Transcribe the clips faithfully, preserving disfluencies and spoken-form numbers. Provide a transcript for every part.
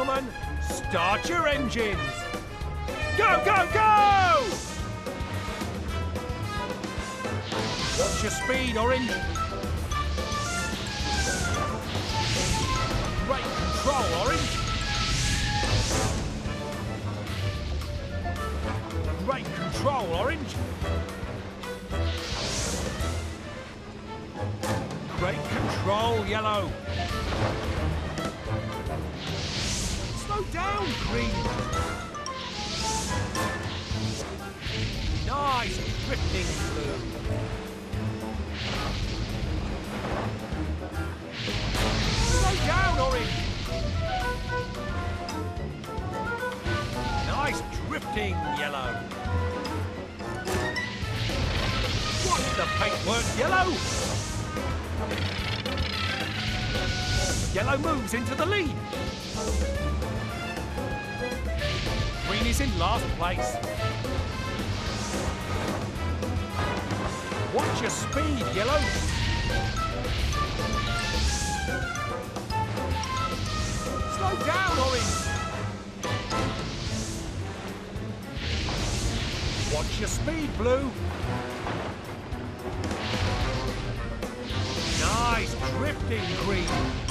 gentlemen, start your engines. Go, go, go! Watch your speed, Orange. Great control, Orange. Great control, Orange. Great control, Yellow. Slow down, Green. Nice drifting, Blue. Slow down, Orange. Nice drifting, Yellow. Watch the paintwork, Yellow. Yellow moves into the lead. Green is in last place. Watch your speed, Yellow. Slow down, Orange. Watch your speed, Blue. Nice drifting, Green.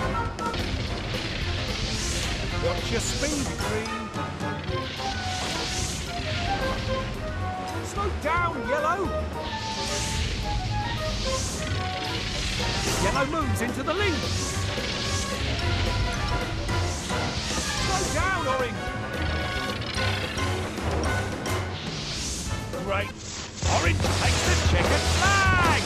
Watch your speed, Green. Slow down, Yellow. Yellow moves into the lead. Slow down, Orange. Great. Orange takes the checkered flag.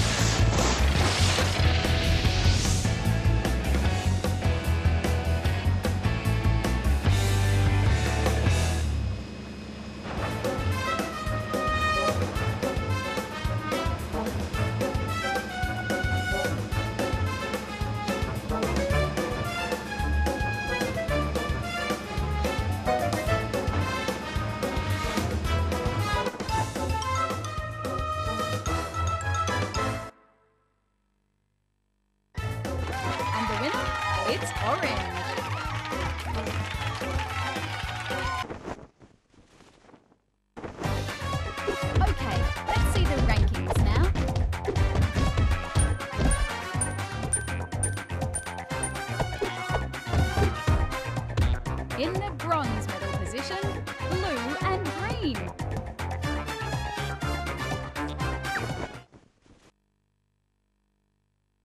It's orange. Okay, let's see the rankings now. In the bronze medal position,